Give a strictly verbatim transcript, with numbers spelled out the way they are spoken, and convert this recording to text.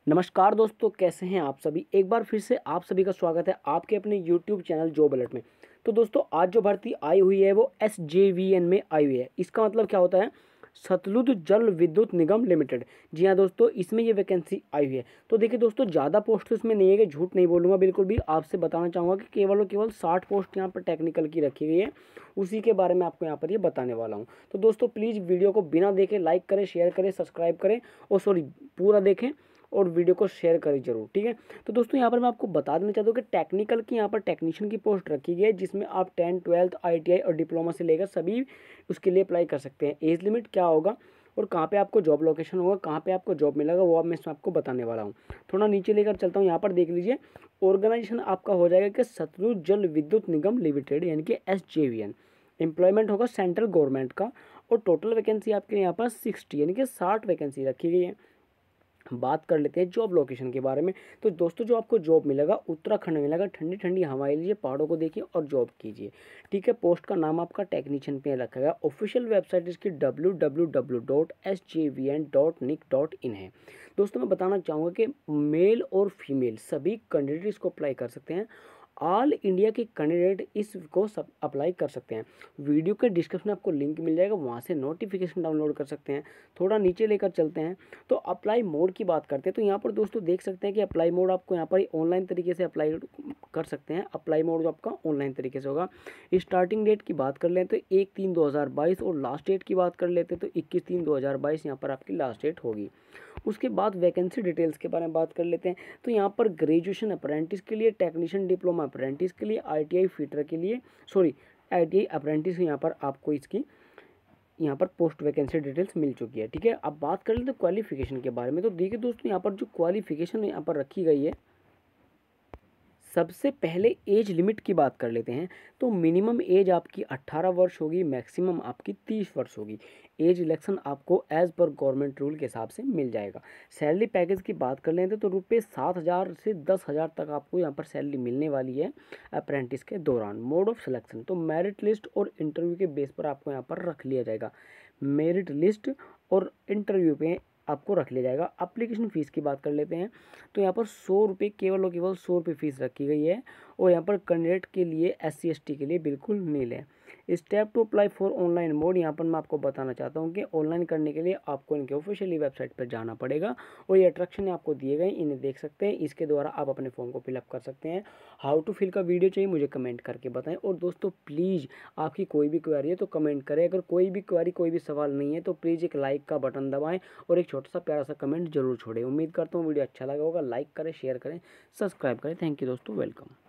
नमस्कार दोस्तों, कैसे हैं आप सभी। एक बार फिर से आप सभी का स्वागत है आपके अपने यूट्यूब चैनल जॉब अलर्ट में। तो दोस्तों, आज जो भर्ती आई हुई है वो एस जे वी एन में आई हुई है। इसका मतलब क्या होता है? सतलुज जल विद्युत निगम लिमिटेड। जी हाँ दोस्तों, इसमें ये वैकेंसी आई हुई है। तो देखिए दोस्तों, ज़्यादा पोस्ट इसमें नहीं है कि झूठ नहीं बोलूँगा बिल्कुल भी। आपसे बताना चाहूँगा कि केवल और केवल साठ पोस्ट यहाँ पर टेक्निकल की रखी गई है। उसी के बारे में आपको यहाँ पर ये बताने वाला हूँ। तो दोस्तों प्लीज़ वीडियो को बिना देखे लाइक करें, शेयर करें, सब्सक्राइब करें और सॉरी पूरा देखें और वीडियो को शेयर करें जरूर, ठीक है। तो दोस्तों यहाँ पर मैं आपको बता देना चाहता हूँ कि टेक्निकल की यहाँ पर टेक्नीशियन की पोस्ट रखी गई है, जिसमें आप tenth twelfth I T I और डिप्लोमा से लेकर सभी उसके लिए अप्लाई कर सकते हैं। एज लिमिट क्या होगा और कहाँ पे आपको जॉब लोकेशन होगा, कहाँ पे आपको जॉब मिलेगा, वो अब मैं इसमें आपको बताने वाला हूँ। थोड़ा नीचे लेकर चलता हूँ, यहाँ पर देख लीजिए। ऑर्गेनाइजेशन आपका हो जाएगा कि सतलुज जल विद्युत निगम लिमिटेड यानी कि S J V N. Employment होगा सेंट्रल गवर्नमेंट का और टोटल वैकेंसी आपके यहाँ पर सिक्सटी यानी कि साठ वैकेंसी रखी गई है। बात कर लेते हैं जॉब लोकेशन के बारे में। तो दोस्तों, जो आपको जॉब मिलेगा उत्तराखंड में मिलेगा। ठंडी ठंडी हवाएं लीजिए, पहाड़ों को देखिए और जॉब कीजिए, ठीक है। पोस्ट का नाम आपका टेक्नीशियन पे रखा गया। ऑफिशियल वेबसाइट इसकी W W W dot S J V N dot nic dot in है। दोस्तों मैं बताना चाहूँगा कि मेल और फीमेल सभी कैंडिडेट इसको अप्लाई कर सकते हैं। ऑल इंडिया के कैंडिडेट इसको सब अप्लाई कर सकते हैं। वीडियो के डिस्क्रिप्शन में आपको लिंक मिल जाएगा, वहाँ से नोटिफिकेशन डाउनलोड कर सकते हैं। थोड़ा नीचे लेकर चलते हैं तो अप्लाई मोड की बात करते हैं। तो यहाँ पर दोस्तों देख सकते हैं कि अप्लाई मोड आपको यहाँ पर ऑनलाइन तरीके से अप्लाई कर सकते हैं। अप्लाई मोड जो आपका ऑनलाइन तरीके से होगा। स्टार्टिंग डेट की बात कर लें तो एक तीन दो हज़ार बाईस और लास्ट डेट की बात कर लेते हैं तो इक्कीस तीन दो हज़ार बाईस यहाँ पर आपकी लास्ट डेट होगी। उसके बाद वैकेंसी डिटेल्स के बारे में बात कर लेते हैं। तो यहाँ पर ग्रेजुएशन अप्रेंटिस के लिए, टेक्नीशियन डिप्लोमा अप्रेंटिस के लिए, आई टी आई फिटर के लिए, sorry I T I apprentice यहाँ पर आपको इसकी यहाँ पर पोस्ट वैकेंसी डिटेल्स मिल चुकी है, ठीक है। अब बात कर लेते हैं क्वालिफिकेशन के बारे में। तो देखिए दोस्तों, यहाँ पर जो क्वालिफिकेशन यहाँ पर रखी गई है, सबसे पहले एज लिमिट की बात कर लेते हैं। तो मिनिमम एज आपकी अट्ठारह वर्ष होगी, मैक्सिमम आपकी तीस वर्ष होगी। एज इलेक्शन आपको एज पर गवर्नमेंट रूल के हिसाब से मिल जाएगा। सैलरी पैकेज की बात कर लेते हैं तो रुपये सात हज़ार से दस हज़ार तक आपको यहाँ पर सैलरी मिलने वाली है अप्रेंटिस के दौरान। मोड ऑफ सिलेक्शन तो मेरिट लिस्ट और इंटरव्यू के बेस पर आपको यहाँ पर रख लिया जाएगा। मेरिट लिस्ट और इंटरव्यू पे आपको रख लिया जाएगा। एप्लीकेशन फ़ीस की बात कर लेते हैं। तो यहाँ पर सौ रुपये केवल और केवल सौ रुपये फ़ीस रखी गई है और यहाँ पर कैंडिडेट के लिए एस सी एस टी के लिए बिल्कुल नील है। Step to apply for online mode, यहाँ पर मैं आपको बताना चाहता हूँ कि ऑनलाइन करने के लिए आपको इनके ऑफिशियली वेबसाइट पर जाना पड़ेगा और ये अट्रैक्शन आपको दिए गए, इन्हें देख सकते हैं। इसके द्वारा आप अपने फॉर्म को फिलअप कर सकते हैं। हाउ टू फिल का वीडियो चाहिए मुझे कमेंट करके बताएं। और दोस्तों प्लीज़ आपकी कोई भी क्वेरी है तो कमेंट करें। अगर कोई भी क्वेरी, कोई भी सवाल नहीं है तो प्लीज़ एक लाइक का बटन दबाएं और एक छोटा सा प्यारा सा कमेंट जरूर छोड़ें। उम्मीद करता हूँ वीडियो अच्छा लगा होगा। लाइक करें, शेयर करें, सब्सक्राइब करें। थैंक यू दोस्तों, वेलकम।